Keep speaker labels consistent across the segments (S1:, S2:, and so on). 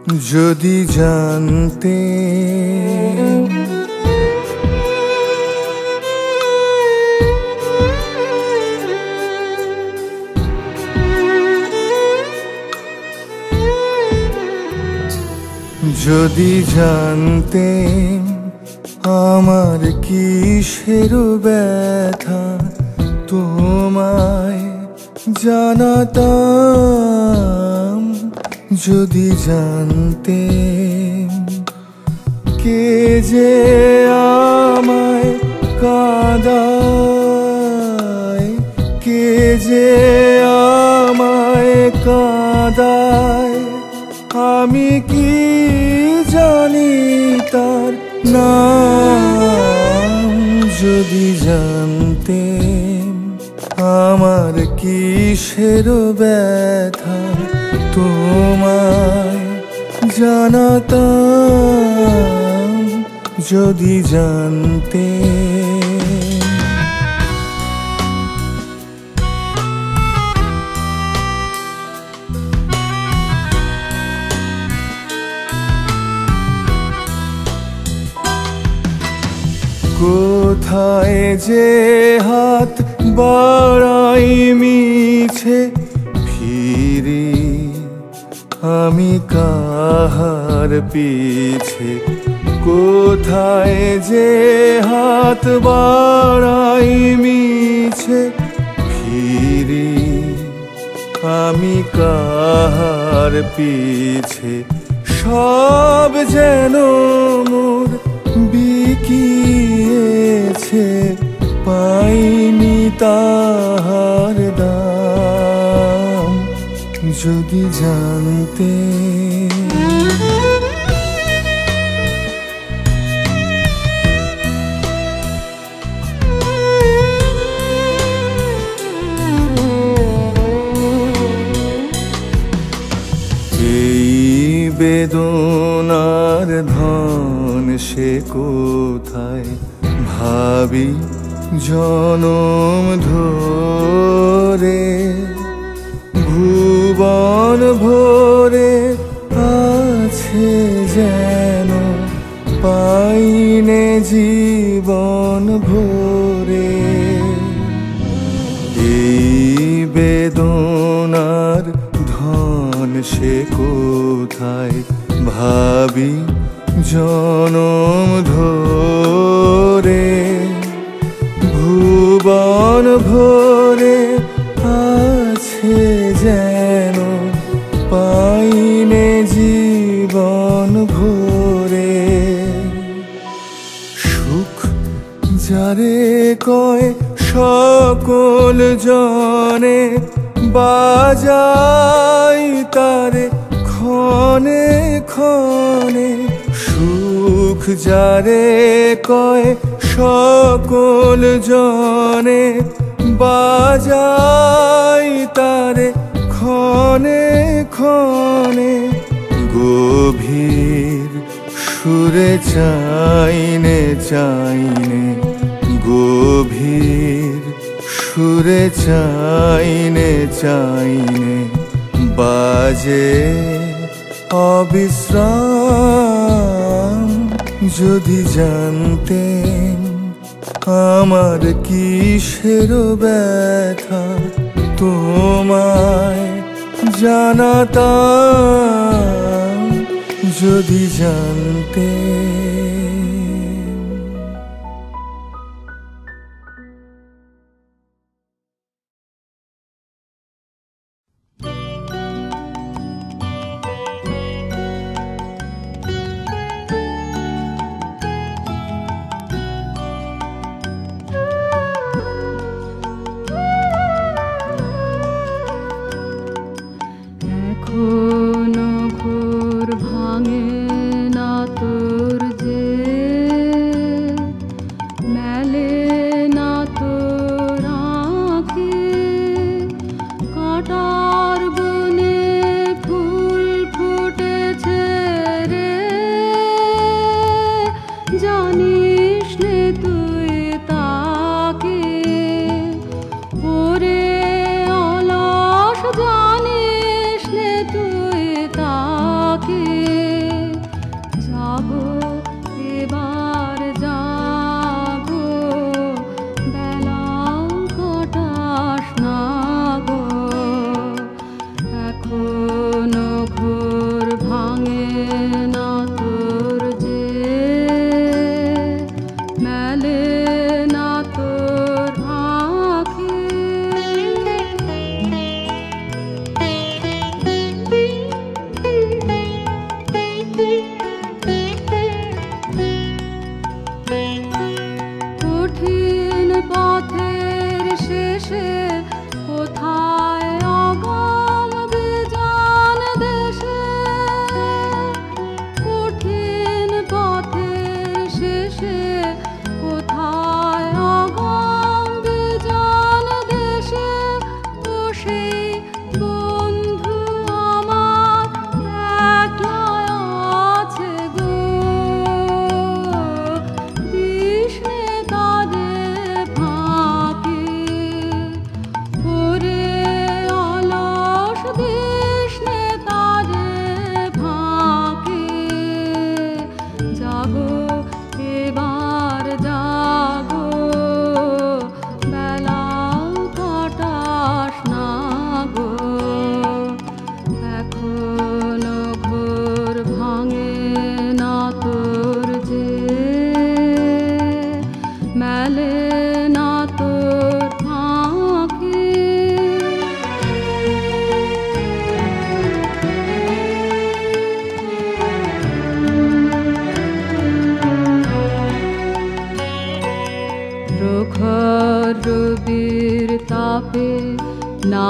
S1: যদি জানতে যদি জানতে আমার কিসের ব্যথা তোমায় জানাতাম, যদি জানতে কে যে আমায় কাঁদায়, কে যে আমায় কাঁদায়, আমি কি জানি তার নাম। যদি জানতে আমার কিসের ব্যথা তোমায় জানাতাম, যদি জানতে কোথায় যে হাত বাড়াই মিছে ফিরি আমি কাহার পিছে, কোথায় যে হাত বাড়াই মিছে ফিরি আমি কাহার পিছে, সব যেন মোর বিকিয়েছে পাইনি তাহার দাম। যদি জানতে এই বেদনার ধন সে কোথায় ভাবি জনম ধরে, ভুবন ভরে আছে যেন পাইনে জীবন ভরে। এই বেদনার ধন সে কোথায় ভাবি জনম ধরে, ভুবন ভরে আছে যেন পাইনে জীবন ভরে। সুখ যারে কয় সকল জনে বাজাই তারে ক্ষণে ক্ষণে, সুখ যারে কয় সকল জনে বাজাই তারে ক্ষণে ক্ষণে, গভীর সুরে চাইনে চাইনে, গভীর সুরে চাইনে চাইনে বাজে অবিশ্রাম। যদি জানতে আমার কিসের ব্যথা তোমায় জানাতাম, যদি জানতে
S2: তুই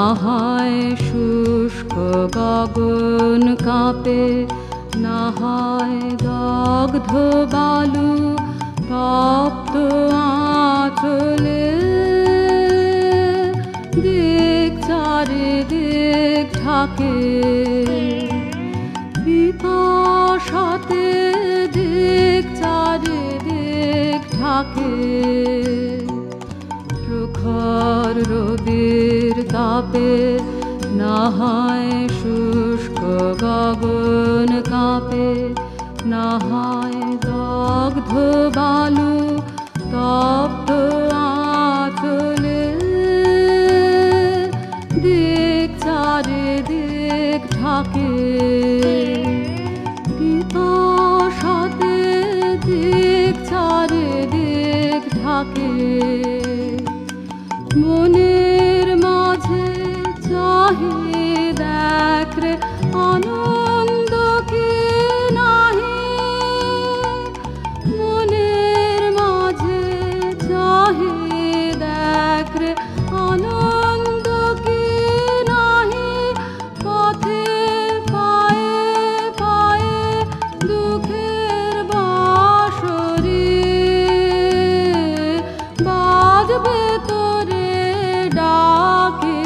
S2: হয় শুষ্ক গগন কাঁপে, না হয় দগ্ধ বালু তপ্ত আঁচলে। দিক চারে দিক ঢাকে পিপাসাতে, দিক চারে দিক ঢাকে। প্রখর রোদের তাপে, না হয় শুষ্ক গগন কাঁপে, না হয় দগ্ধ বালু তপ্ত আঁচলে। দিক চারে দিক ঢাকে পিপাসাতে, দিক চারে দিক ঢাকে। মনের মাঝে চাহে দেখ রে আনন্দ কি নাহি, মনের মাঝে চাহে দেখ রে আনন্দ কি নাহি। পথে পায়ে পায়ে দুঃখের বাঁশরি বাজবে তোরে ডাকে,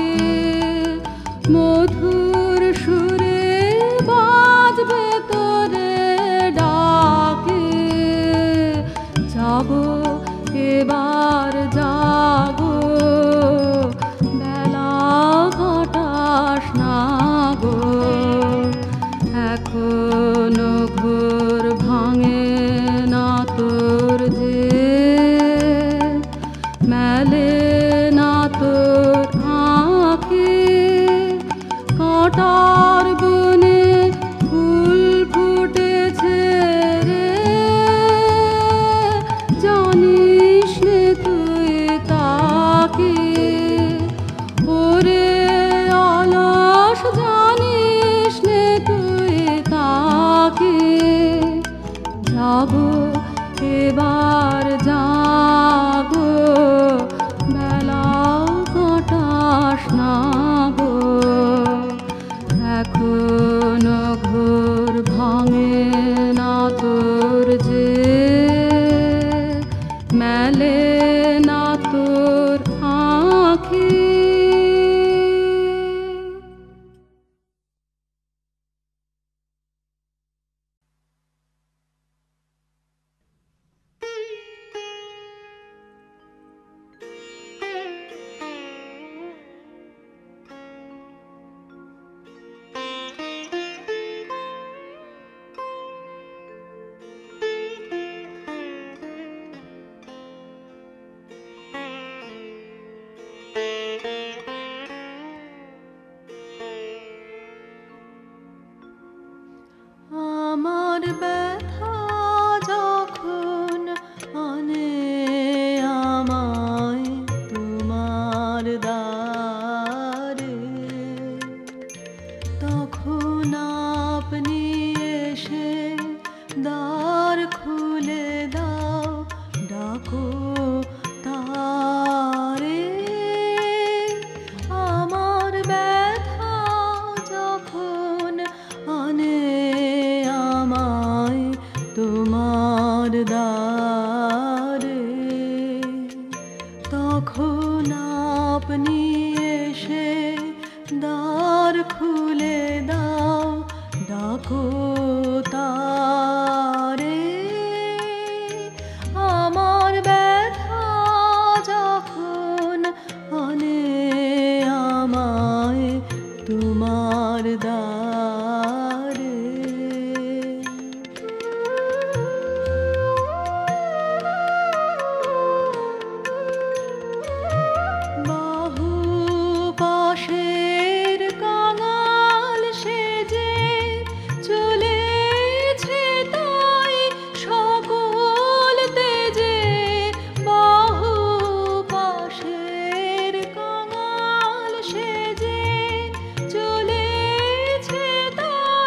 S2: মধুর সুরে বাজবে তোরে ডাকে। যাবো এবার যাবো, বেলা কাটাস না গো। এখনো ঘোর ভাঙে না তোর যে, মেলে না তোর আঁখি। কাঁটার বনে ফুল ফুটেছে রে, জানিস নে তুই তাকে। ওরে অলস জানিস নে তুই তাকে। যাবো এবার যাবো, বেলা কাটাস না গো। এখনো ঘোর ভাঙে না তোর যে, মেলে না তোর আঁখি।
S3: আমার ব্যথা যখন আনে আমায় তোমার দ্বারে, তখন আপনি এসে দ্বার খুলে দাও, ডাকো তারে। আমার ব্যথা যখন আনে আমায় তোমার দ্বারে, তখন আপনি এসে দ্বার খুলে দাও, ডাকো তারে। আমার ব্যথা যখন আনে আমায় তোমার দ্বারে। বাহু পাশের কাঙাল সেজে চলেছে তাই সকল তেজে। বাহু পাশের কাঙাল সেজে চলেছে তাই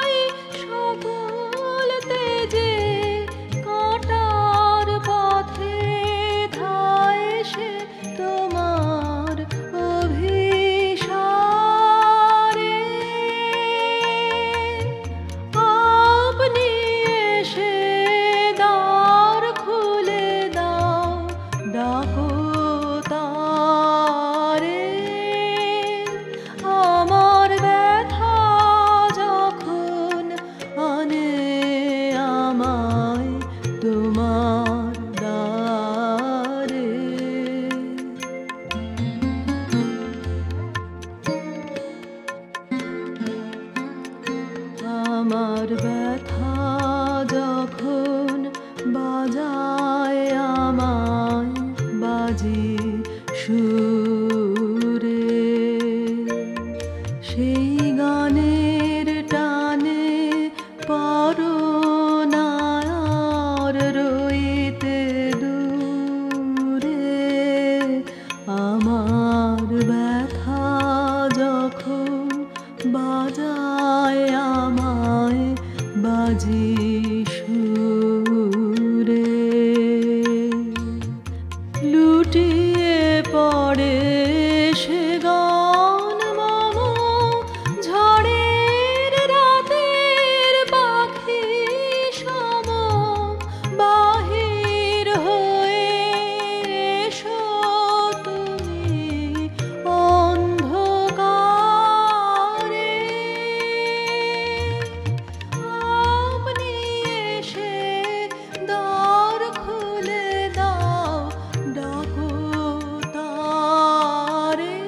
S3: আমার ব্যথা যখন বাজায় আমায় বাজি সুরে, সেই গানের টানে পারো না আর রইতে দূরে। আমার ব্যথা যখন বাজায় আমায় বাজি সুরে, লুটিয়ে পড়ে সে গান মম ঝড়ের রাতের পাখি সম, বাহির হয়ে এসো তুমি অন্ধকারে। আপনি এসে দ্বার খুলে দাও, ডাকো তারে।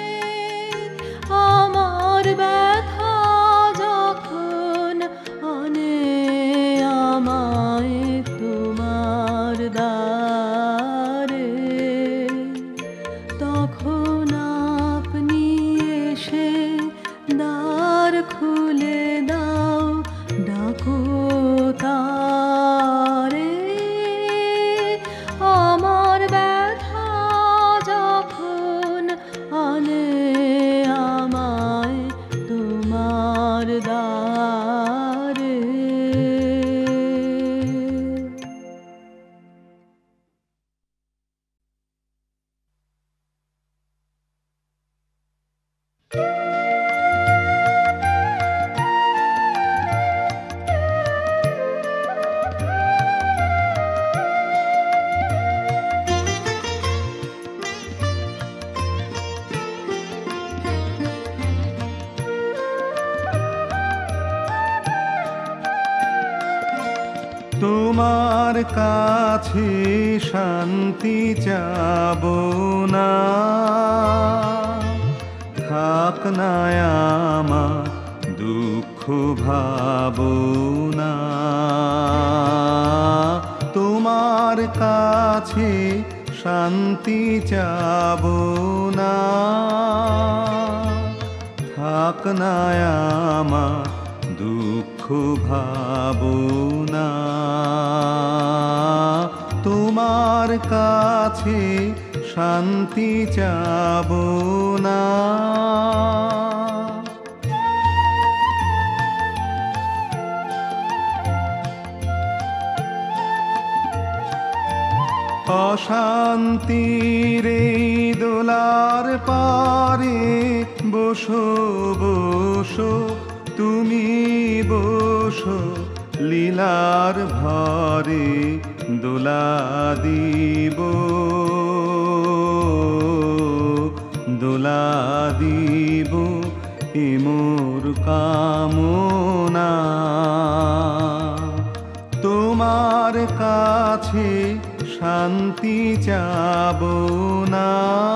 S3: আমার ব্যথা যখন আনে আমায় তোমার দ্বারে, তখন আপনি এসে দ্বার খুলে দাও, ডাকো তারে। আমার ব্যথা যখন আনে আমায় তোমার দ্বারে।
S1: তোমার কাছে শান্তি চাবো না, থাক না আমার দুঃখ ভাবনা। তোমার কাছে শান্তি চাবো না, থাক না আমার দুঃখ ভাবনা। তোমার কাছে শান্তি চাবো না। অশান্তির এই দোলার পারে বসো বসো তুমি বসো, লীলার ভরে দোলা দিব, দোলা দিব এ মোর কামনা। তোমার কাছে শান্তি চাবো না,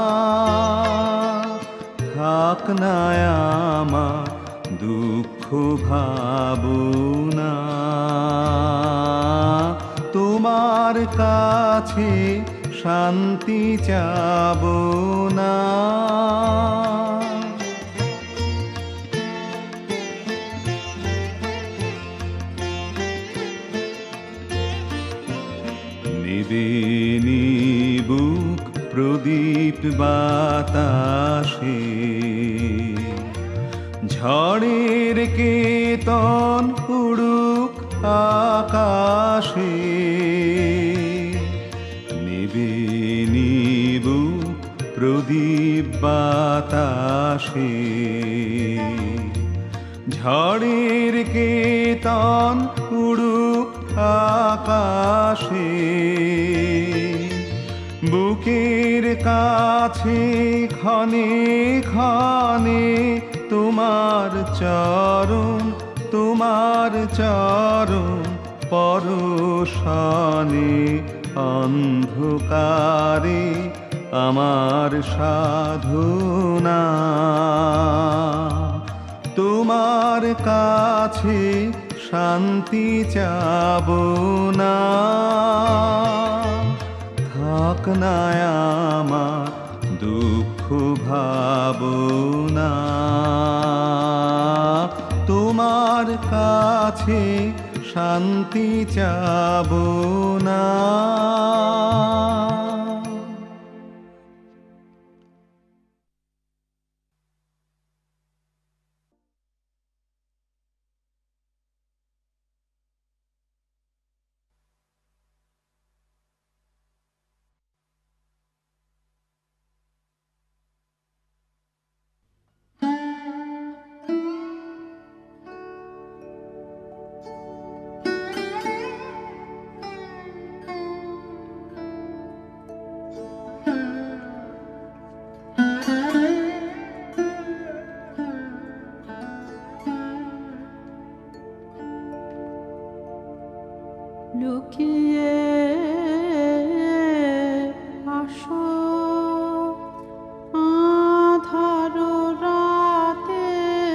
S1: থাক না আমার দুঃখ ভাবনা। তোমার কাছে শান্তি চাবো না। নেবে বুক প্রদীপ বাতাসে, ঝড়ের কেতন উড়ুক আকাশে। নেবে বুক প্রদীপ বাতাসে, ঝড়ের কেতন উড়ুক আকাশে। বুকের কাছে ক্ষণে ক্ষণে তোমার চরণ, তোমার চরণ পরশানে। অন্ধকারে আমার সাধনা, তোমার কাছে শান্তি চাবো না, থাক না আমার দুঃখ ভাবনা। তোমার কাছে শান্তি চাবো না।
S3: লুকিয়ে আসো আঁধার রাতে,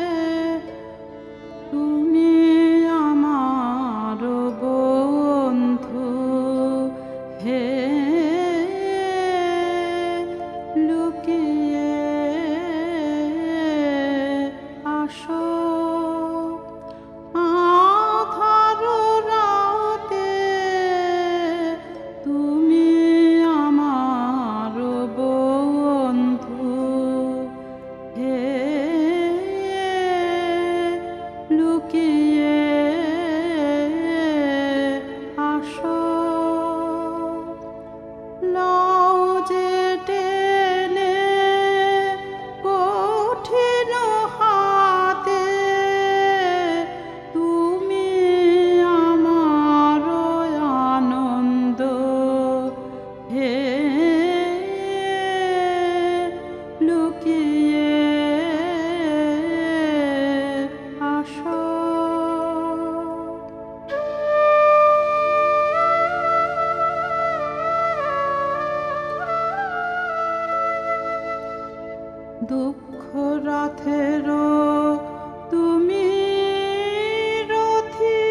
S3: তুমি আমার বন্ধু হে। লুকিয়ে আসো দুঃখ রাতেরও তুমি রথী,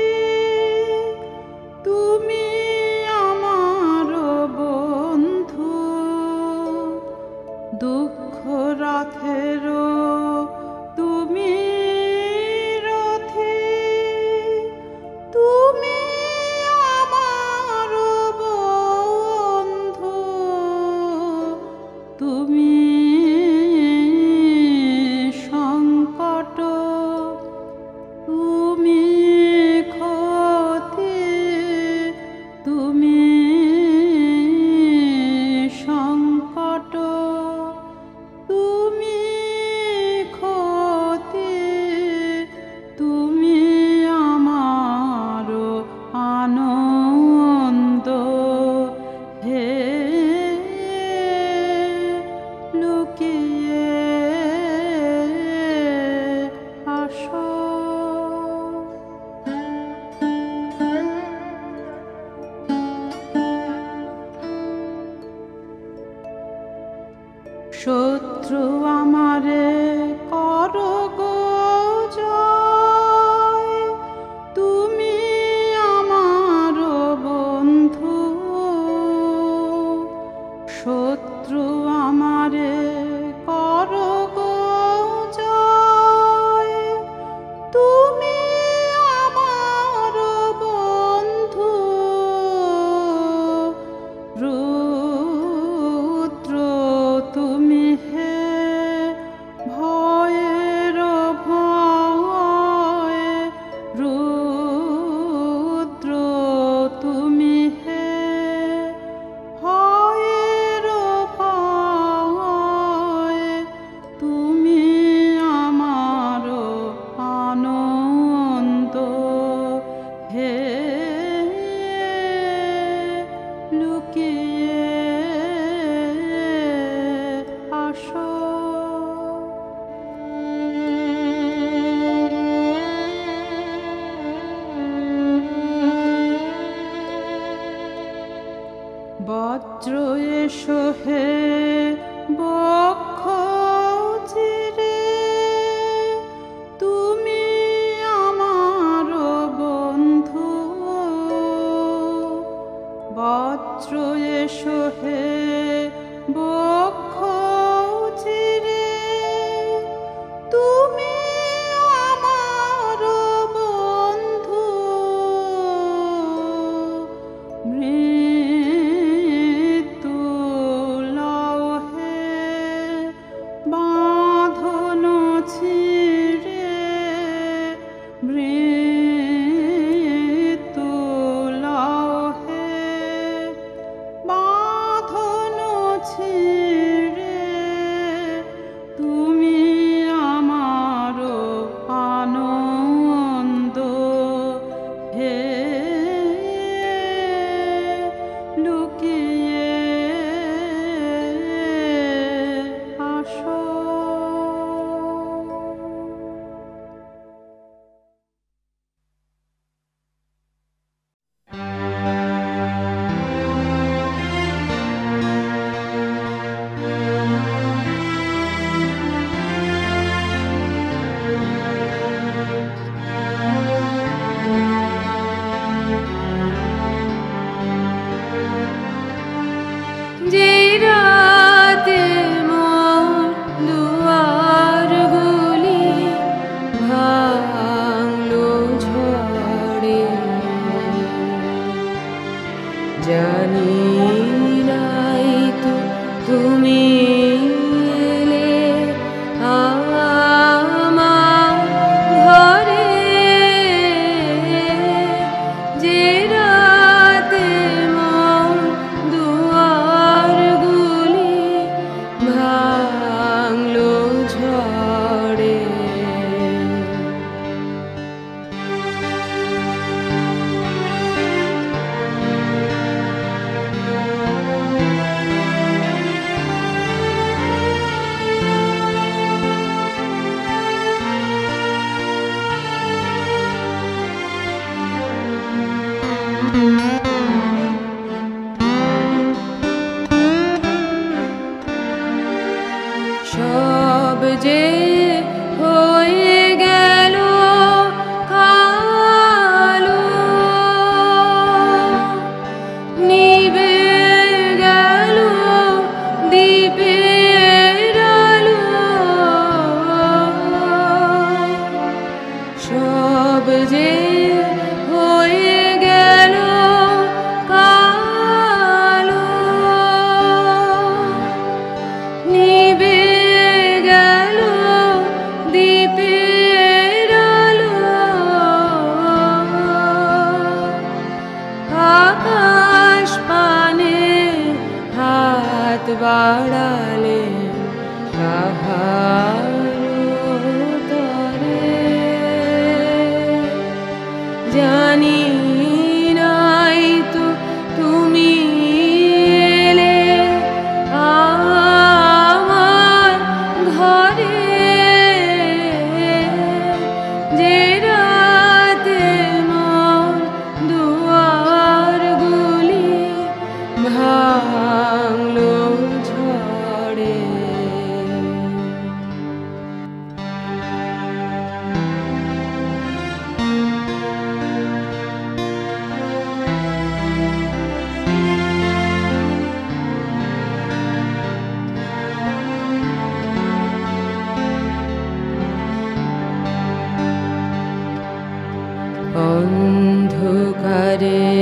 S3: তুমি আমার বন্ধু। দুঃখ রাতেরও তুমি রথী, তুমি আমার বন্ধু। তুমি সংকট, তুমি ক্ষতি, তুমি সংকট, তুমি ক্ষতি, তুমি আমার আনন্দ হে। লুকিয়ে আসো শত্রু আমারে করো গো জয়, তুমি আমার বন্ধু। শত্রু আমারে করো গো জয়, তুমি আমার বন্ধু। রুদ্র তুমি হে ভয়ের ভয়, রুদ্র তুমি হে ভয়ের ভয়, তুমি আমার আনন্দ হে। লুকিয়ে আসো বজ্র এসো হে বক্ষ চিরে,
S2: সব যে হয়ে গেল কালো, নিভে গেল দ্বীপের আলো, সব যে হয়ে গেল কালো, নিভে গেল দ্বীপের আলো, আকাশ পানে হাত বাড়ালে কাহার তরে, জানি নাই তো তুমি এলে আমার ঘরে, যে রাতে মোর দুয়ারগুলি ভাঙলো ঝড়ে। অন্ধকারে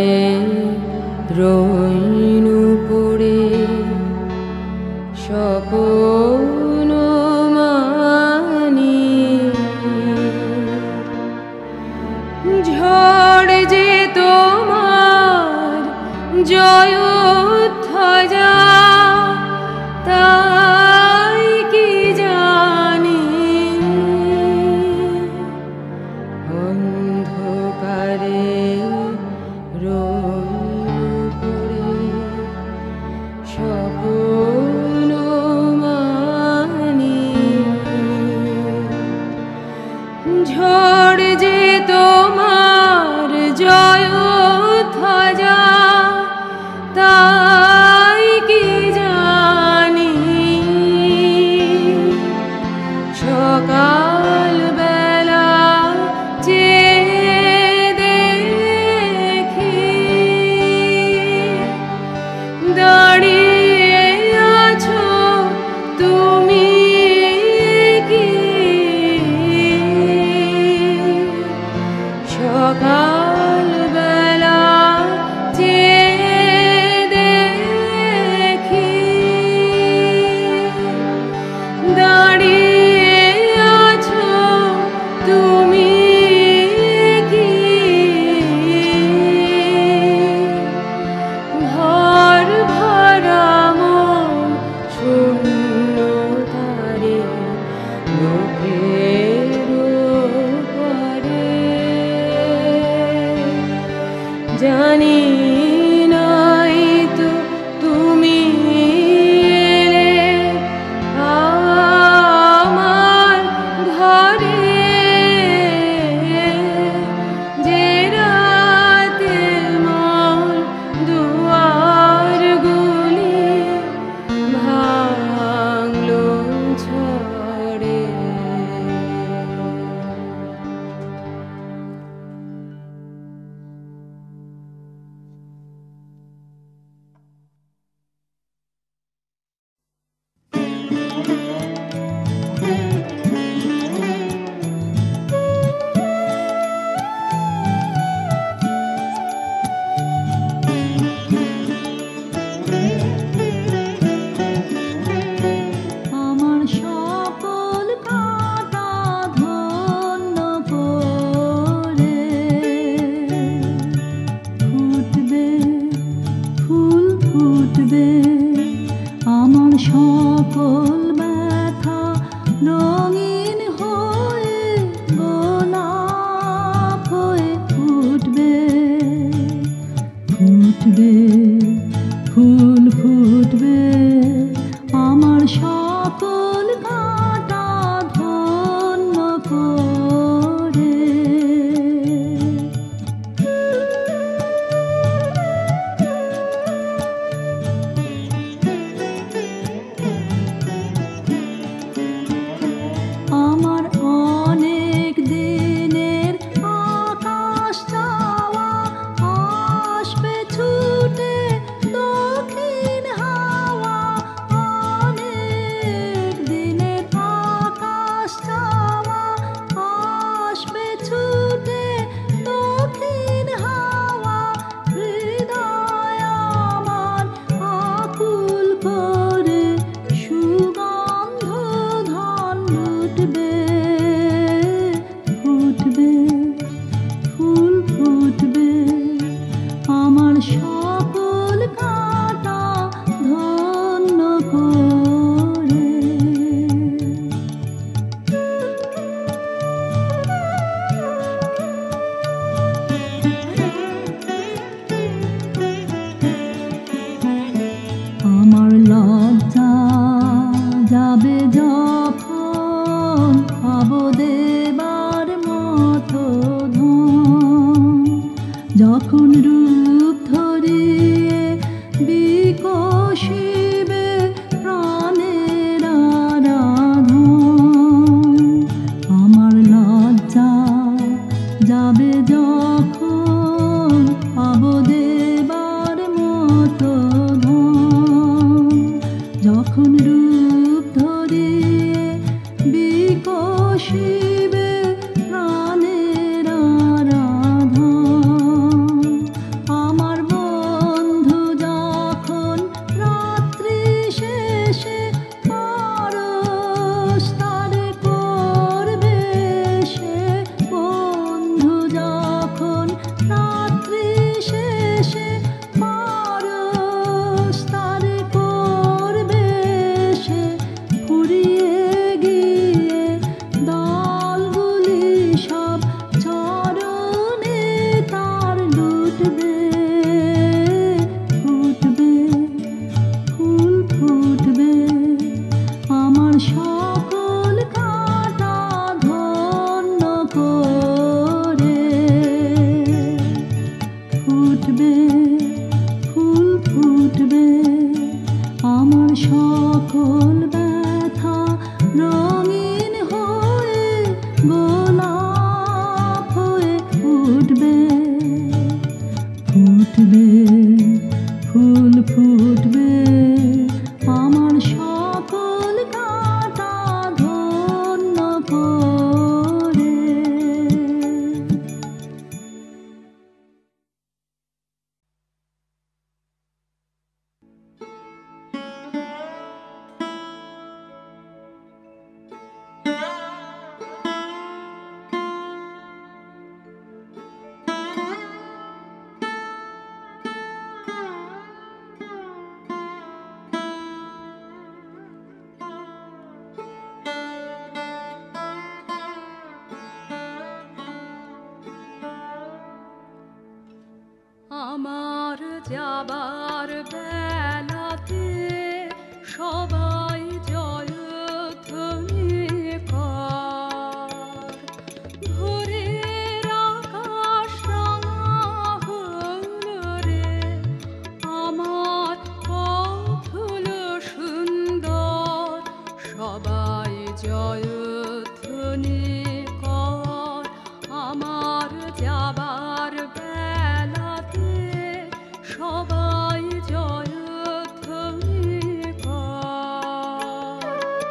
S2: রইন পড়ে স্বপ্ন মানি, ঝড় যে তোমার জয়োধ্বজা তাই কি জানি, অন্ধকারে রইন পড়ে স্বপ্ন মানি, ঝড় যে তোমার জয়োধ্বজা তাই কি জানি, সকাল বেলা চেয়ে দেখি দাঁড়িয়ে আছো তুমি কি, সকাল বেলা চেয়ে দেখি দাঁড়িয়ে আছো তুমি কি, ঘর ভরা মন শূন্য তারে মুখের উপরে, জানি নাই তো তুমি এলে আমার ঘরে, যে রাতে মোর দুয়ারগুলি ভাঙলো ঝড়ে।
S4: আমার সকল কাটা ধন্য করে ফুটবে, ফুল ফুটবে, আমার সকল মতো ধন যখন রূপ ধরিয়ে বিকশিবে প্রাণের আরাধন আমার লজ্জা যাবে যখন পাবো দেবার মতো ধন যখন রূপ ধরিয়ে বিকশিবে প্রাণের আরাধন আমার বন্ধু যখন রাত্রি শেষে পরশ তারে করবে সে বন্ধু যখন রাত্রি শেষে পরশ তারে করবে সে ফুরিয়ে গিয়ে দলগুলি সব চরণে তার লুটবে ফুটবে ফুল ফুটবে আমার সকল কাটা ধন্য করে ফুটবে ফুল ফুটবে আমার সকল ব্যথা রঙিন হয়ে গোলাপ হয়ে ফুটবে ফুটবে ফুল ফুটবে আমার সকল কাটা ধন্য করে
S2: আমার যাবার বেলাতে সবাই জয়ধ্বনি কর ভোরের আকাশ রাঙা হলো রে আমার পথ হলো সুন্দর সবাই জয়ধ্বনি কর আমার যাবার বেলাতে সবাই জয়ধ্বনি কর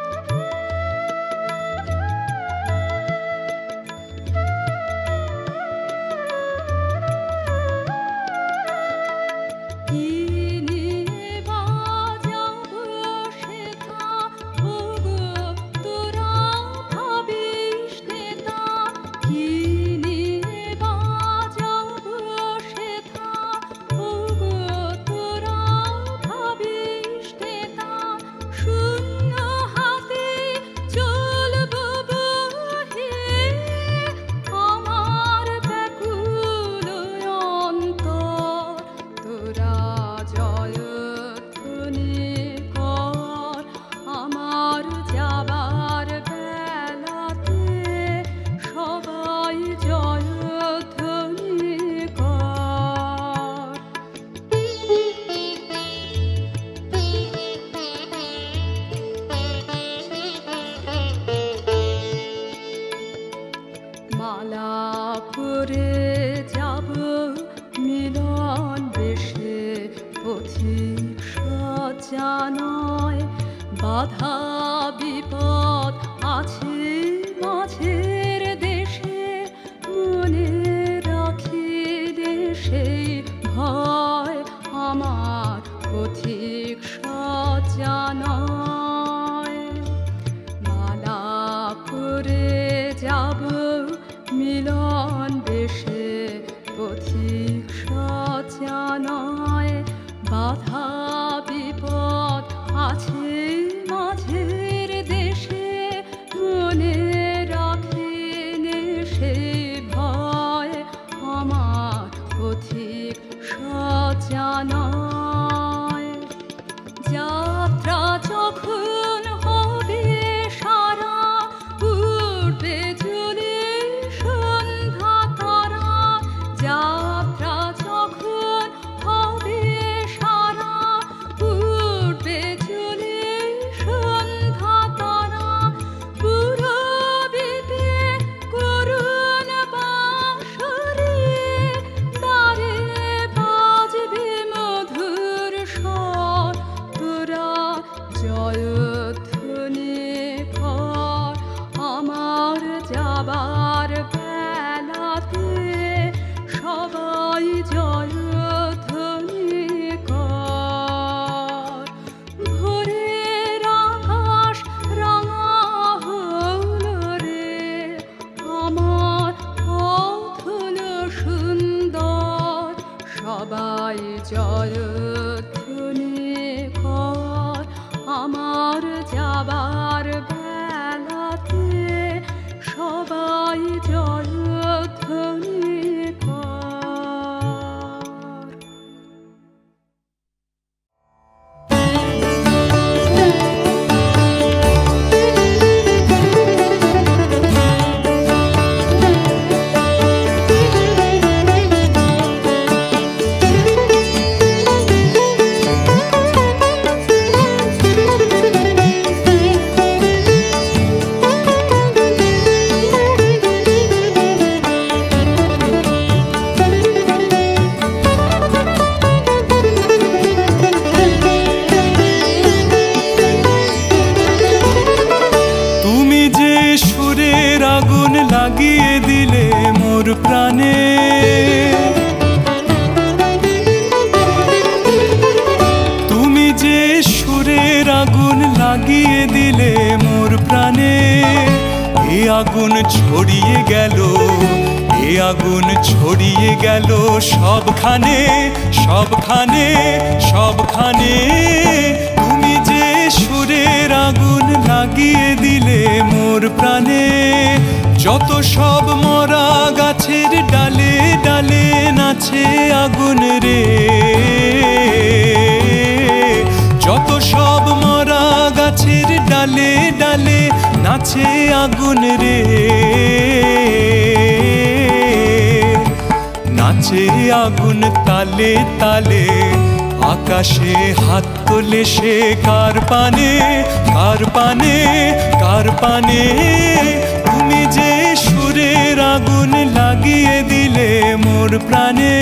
S2: কি নিয়ে বাজাবো সেথা ওগো তোরা ভাবিস নেতা কি নিয়ে বাজাবো সেথা ওগো তোরা ভাবিস নেতা শূন্য হাতে চলবো বহে আমার ব্যাকুল অন্তর তোরা জয়ধ্বনি কর আমার যাবার বেলাতে সবাই জয়ধ্বনি কর মালা পরে যাব মিলন বেশে পথিক সজ্জা নয় বাধা বিপদ আছে মাঝের দেশে মনে রাখি দেশে ভয় আমার পথিক সজ্জা নয় মালা পরে যাব মিলন বেশে পথিক সজ্জা নয় বাধা বিপদ আছে মাঝের দেশে মনে রাখে
S5: প্রাণে। তুমি যে সুরের আগুন লাগিয়ে দিলে মোর প্রাণে, এ আগুন ছড়িয়ে গেল, এ আগুন ছড়িয়ে গেল সবখানে, সবখানে, সবখানে। তুমি যে সুরের আগুন লাগিয়ে দিলে মোর প্রাণে, যত সব মরা গাছের ডালে ডালে নাচে আগুন রে, যত সব মরা গাছের ডালে ডালে নাচে আগুন রে, নাচে আগুন তালে তালে। আকাশে হাত তোলে সে কার পানে, কার পানে, কার পানে। তুমি যে সুরের আগুন লাগিয়ে দিলে মোর প্রাণে।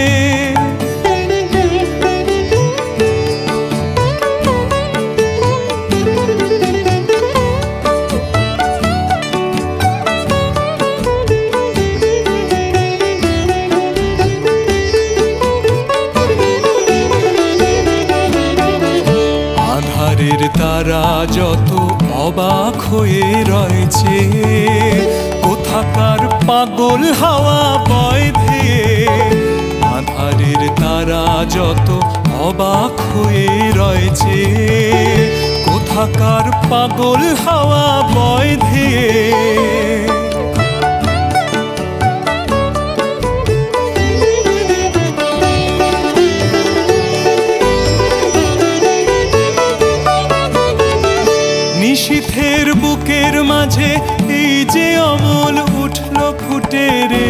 S5: আধারের তারা যত অবাক হয়ে রয়েছে, কোথাকার পাগল হাওয়া বয় ধেয়ে। আধারের তারা যত অবাক হয়ে রয়েছে, কোথাকার পাগল হাওয়া বয় ধেয়ে। নিশীথের বুকের মাঝে এই যে অমল উঠল ফুটে রে,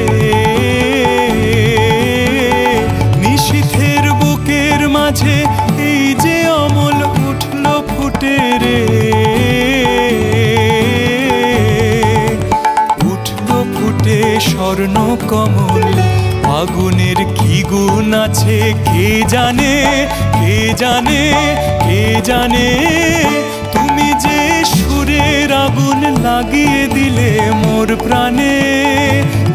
S5: নিশীথের বুকের মাঝে এই যে অমল উঠল ফুটে রে, উঠল ফুটে স্বর্ণ কমল। আগুনের কি গুণ আছে কে জানে, কে জানে, কে জানে। তুমি যে সুরের আগুন লাগিয়ে দিলে মোর প্রাণে,